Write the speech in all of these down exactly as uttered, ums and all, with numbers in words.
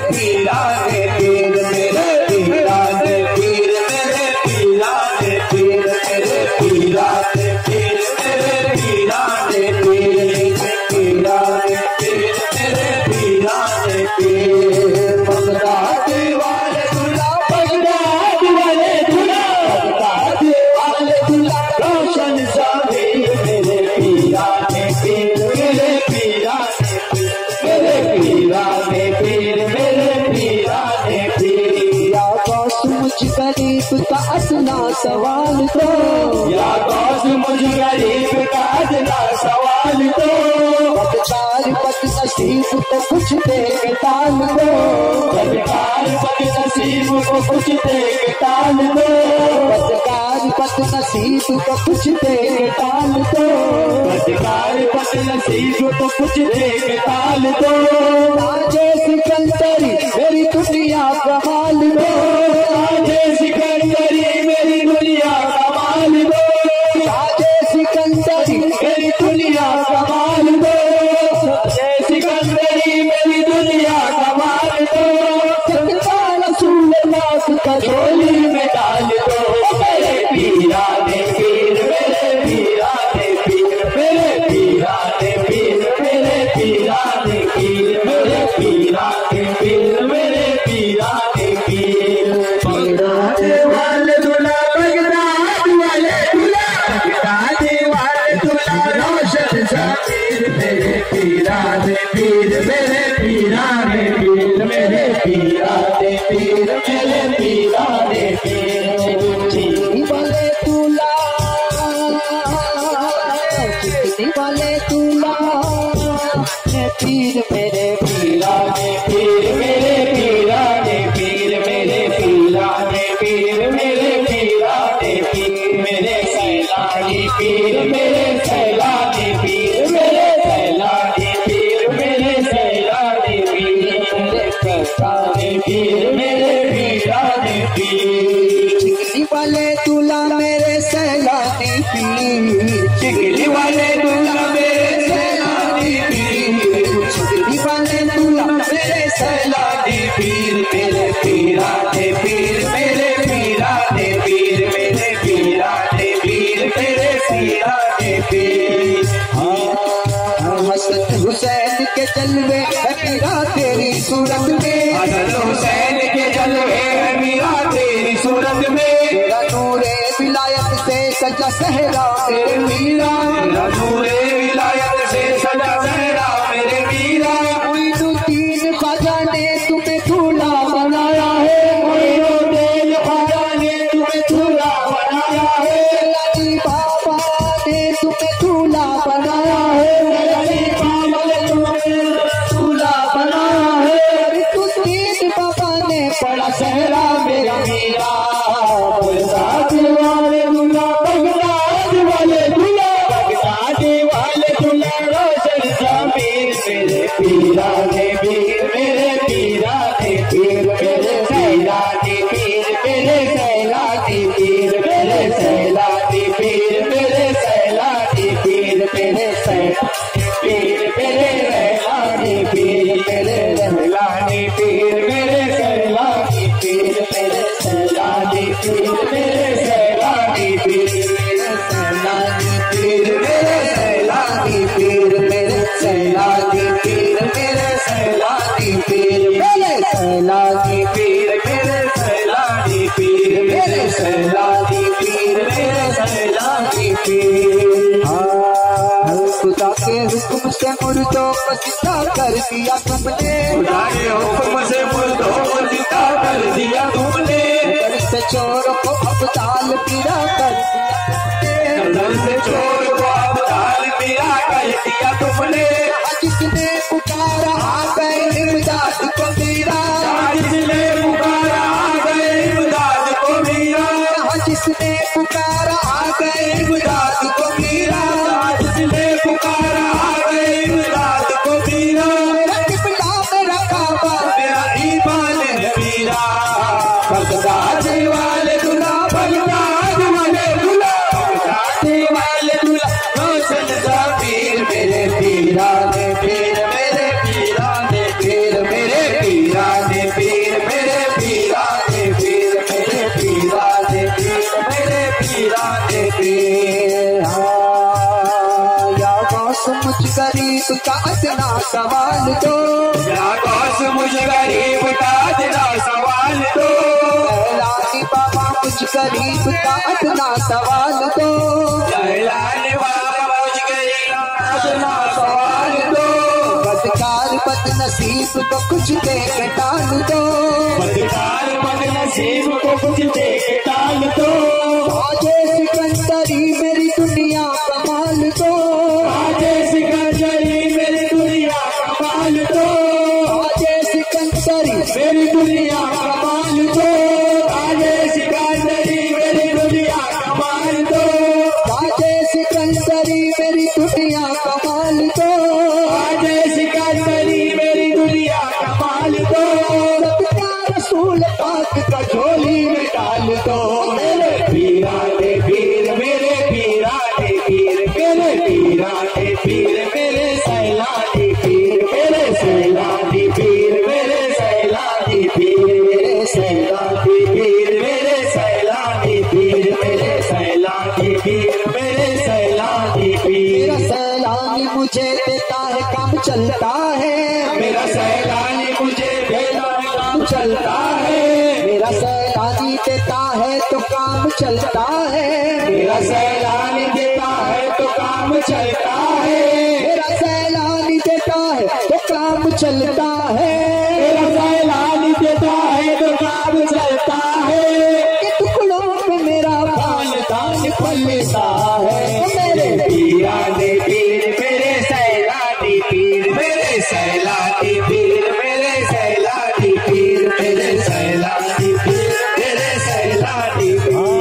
पीरा ने पीर मेरे पीरा ने पीर मेरे पीरा ने पीर मेरे पीरा ने पीर मेरे पीरा ने पीर पीरा ने पीर मेरे पीरा ने पीर बगदाद वाले दूल्हा बगदाद वाले दूल्हा बगदाद वाले दूल्हा रोशन ज़मीर मेरे पीरा ने पीर मेरे पीरा ने मेरे पीरा ने पीर मेरे पीरा ने पीर या गौस मुझ गरीब का असना सवाल तो या गौस मुझ गरीब का असना सवाल तो बदकार बद नसीब को कुछ दे के टाल दो बदकार बद नसीब को कुछ दे के टाल दो बदकार बद नसीब को कुछ दे के टाल दो बदकार बद नसीब को कुछ दे के टाल दो राजे सिकंदरी मेरी दुनिया कमाल दो राजे सिकंदरी मेरी दुनिया कमाल दो राजे सिकंदरी मेरी दुनिया कमाल दो राजे सिकंदरी मेरी दुनिया कमाल दो सत्ता रसूल नाथ का झोली में डाल दो मेरे पीरा ने पीर मेरे पीरा ने पीर मेरे पीरा ने पीर मेरे पीरा ने पीर मेरे पीरा ने पीर मेरे पीरा ने पीर बगदाद वाले दूल्हा बगदाद वाले दूल्हा बगदाद वाले दूल्हा रोशन ज़मीर मेरे पीरा ने पीर मेरे पीरा ने पीर मेरे पीरा ने पीर मेरे पीरा ने पीर चिट्ठी वाले दूल्हा चिट्ठी वाले दूल्हा पीर मेरे पीरा ने पीर मेरे पीरा ने पीर मेरे पीरा ने पीर मेरे पीरा ने पीर मेरे सैलानी पीर मेरे सैलानी पीर मेरे सैलानी पीर मेरे सैलानी पीर मेरे सैलानी पीर मेरे पीरा ने पीर चिकली वाले दूल्हा मेरे सैलानी पीर चिकली वाले दूल्हा मेरे सैलानी पीर चिकली वाले दूल्हा मेरे सैलानी पीर मेरे पीरा ने पीर मेरे पीरा ने पीर मेरे पीरा ने पीर मेरे पीरा ने पीर हसन हुसैन के जलवे है मीरा तेरी सूरत में हसन हुसैन के जलवे है मीरा तेरी सूरत में तेरा नूरे विलायत से सजा सहरा मेरे मीरा तेरा नूरे विलायत से सजा सहरा मेरे मीरा मोइनुद्दीन ख्वाजा ने तुम्हें दूल्हा बनाया है मोइनुद्दीन ख्वाजा ने तुम्हें दूल्हा बनाया है अली बाबा ने तुम्हें दूल्हा बनाया है अली बाबा ने तुम्हें दूल्हा बनाया है मोइनुद्दीन बाबा ने बड़ा सहरा मेरा मीरा बगदाद वाले दूल्हा बगदाद वाले दूल्हा बगदाद वाले दूल्हा रोशन ज़मीर मेरे पीरा ने पीर मेरे पीरा ने पीर मेरे सैलानी पीर मेरे सैलानी पीर मेरे सैलानी पीर मेरे सैलानी पीर मेरे सैलानी पीर मेरे सैलानी पीर मेरे सैलानी पीर मेरे सैलानी पीर मेरे सैलानी पीर मेरे सैलानी पीर मेरे सैलानी पीर मेरे सैलानी पीर मेरे सैलानी पीर मेरे सैलानी पीर मेरे सैलानी पीर मेरे सैलानी पीर मेरे सैलानी पीर मेरे सैलानी पीर खुदा के हुक्म से मुर्दों को जिंदा कर दिया तुमने खुदा के हुक्म से मुर्दों को जिंदा कर दिया तुमने घर से चोर को अब्दाल पीरा कर दिया घर से चोर को अब्दाल पीरा कर दिया तुमने जिसने पुकारा आ गए इमदाद को मीरा जिसने पुकारा आ गए इमदाद को मीरा जिसने पुकारा आ गए इमदाद को मीरा जिसने पुकारा आ गए इमदाद को मीरा किबला में रखा सवाल दो, या गौस मुझ गरीब का इतना सवाल दो, सैलानी बाबा मुझ गरीब का इतना सवाल दो, सैलानी बाबा मुझ गरीब का इतना सवाल दो, बदकार बदनसीब को कुछ दे के टाल दो, बदकार बदनसीब को कुछ दे के टाल दो, आजे सिकंदरी मेरी दुनिया कमाल दो, आजे सिकंदरी मेरी दुनिया कमाल दो, आजे सिकंदरी मेरी दुनिया कमाल दो, आजे सिकंदरी मेरी दुनिया कमाल दो, आजे सिकंदरी मेरी दुनिया कमाल दो, आजे सिकंदरी मेरी दुनिया कमाल दो, सदका रसूल पाक का झोली में डाल दो, मेरे पीरा ने पीर मेरे पीरा ने पीर मेरे पीरा ने पीर मेरे सैलानी पीर मेरे सैलानी पीर मेरे सैलानी पीर मेरे सैलानी पीर मेरे सैलानी पीर मेरे सैलानी पीर मेरे सैलानी पीर। मेरा सैलानी मुझे देता है काम चलता है, मेरा सैलानी मुझे देता है काम चलता है, मेरा सैलानी देता है तो काम चलता है, मेरा सैलानी देता है तो काम चलता है, मेरा सैलानी देता है तो काम चलता है, मेरा सैलानी देता है तो काम चलता है, कि टुकड़ों पे मेरा दान दान फलता है, मेरे पीरा ने पीर मेरे सैलानी पीर मेरे सैलानी पीर मेरे सैलानी पीर मेरे सैलानी पीर मेरे सैलानी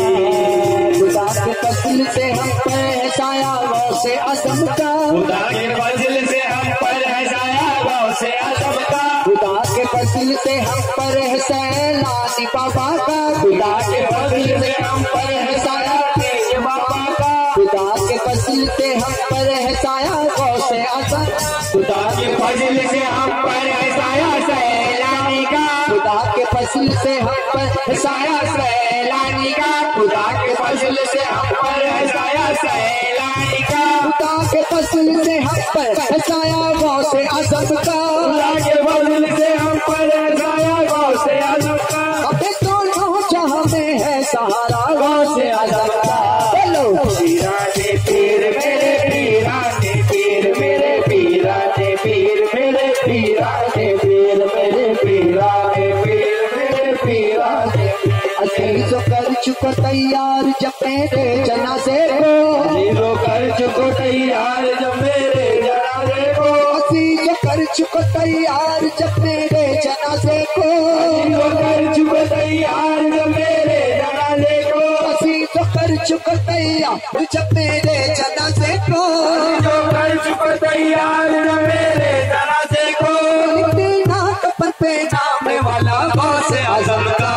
पीर। खुदा के फजल से हम पे है साया गौ से अजम का, खुदा के फजल से हम पर है साया गौ से आजम का, खुदा के फजल से हम पर है सैलानी बाबा का, खुदा के फजल से हम पर है साया पीर बाबा का, खुदा के फजल से हम पर है साया गौ से अजम, खुदा के फजल से हम पर है साया सैलानी का, खुदा के फजल से हम पर है साया सैलानी का, खुदा के फजल से हम पर है साया सैलानी का, खुदा के फजल से हम पर है साया गौ से अजम का, खुदा के फजल से हम पर है साया गौ से आजम का, अबे दोनों जहां में है सहारा गौ से अजम का। चलो पीरा ने पीर मेरे पीरा ने पीर मेरे पीरा ने पीर मेरे पीरा ने पीर मेरे पीरा ने पीर मेरे पीरा ने अजीज कर चुको तैयार जब मेरे जनाजे को, अजीजो कर चुको तैयार जब मेरे जनाजे को, अजीज कर चुको तैयार जब मेरे जनाजे को, अजीजो कर चुको तैयार जब मेरे जनाजे को, अजीज कर चुको तैयार जब मेरे जनाजे को, अजीजो कर चुको तैयार जब मेरे जनाजे को, दीना कपर पे नाम वाला गौ से आजम का,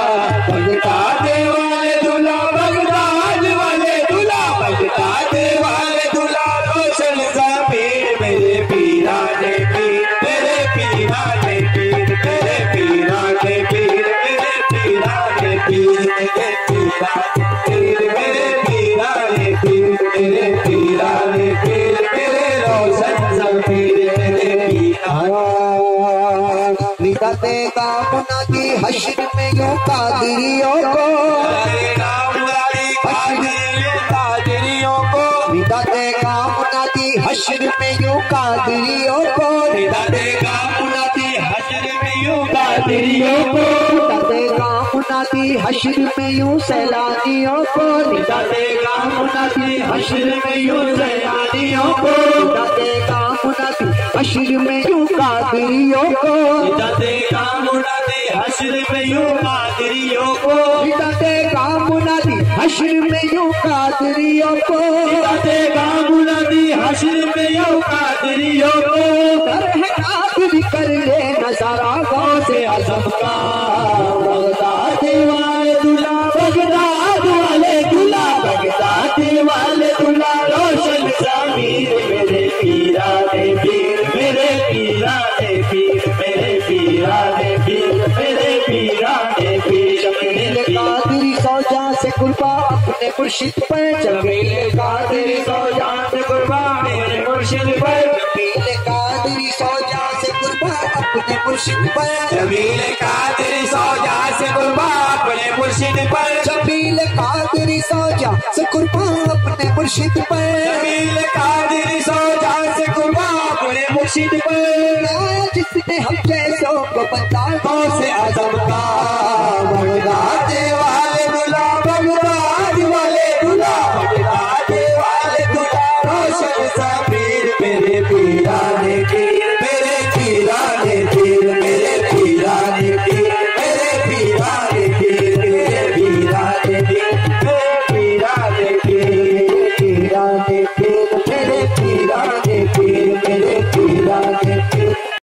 बगदाद वाले दूल्हा बगदाद वाले दूल्हा बगदाद वाले दूल्हा रोशन ज़मीर मेरे पीरा ने पीर मेरे पीरा ने पीर मेरे पीरा ने पीर मेरे पीरा ने पीर मेरे पीरा ने पीर मेरे पीरा ने पीर मेरे पीरा ने पीर मेरे रोशन ज़मीर मेरे पीरा। निदा देगा मुनादी हश्र में यूं कादिरियों को, कादिरियों को निदा देगा मुनादी हश्र में यूं कादिरियों को, निदा देगा मुनादी हश्र में यूं कादिरियों को, निदा देगा मुनादी हश्र में यूं सैलानियों को, निदा देगा मुनादी हश्र में यूं सैलानियों को, निदा देगा मुनादी हश्र में यूं कादिरियों को, निदा देगा मुनादी हश्र में यूं कादिरियों को, निदा देगा मुनादी हश्र में यूं कादिरियों को, निदा देगा मुनादी हश्र में यूं कादिरियों को, कर है कादिरी कर ले नजारा गौ से आजम का, बगदाद वाले दूल्हा बगदाद वाले दूल्हा बगदाद वाले दूल्हा रोशन ज़मीर मेरे पीरा ने पीर मेरे पीरा ने पीर मेरे पीरा ने पीर मेरे पीरा ने पीर मेरे कादिरी सौजा से कुर्बा अपने मुर्शिद पर, जमील कादिरी सौजा से कुर्बा मेरे मुर्शिद पर, जमील कादिरी सौजा मुर्शिद पर, जमील कादरी सौजा से कुर्बान अपने मुर्शिद पर, जमील कादरी सौजा से कुर्बान अपने मुर्शिद पर, जमील कादरी सौजा से कुर्बान अपने मुर्शिद पर, आया जिसने हम जैसों को बता से आजम का बगदाद वाले दुल्हा बगदाद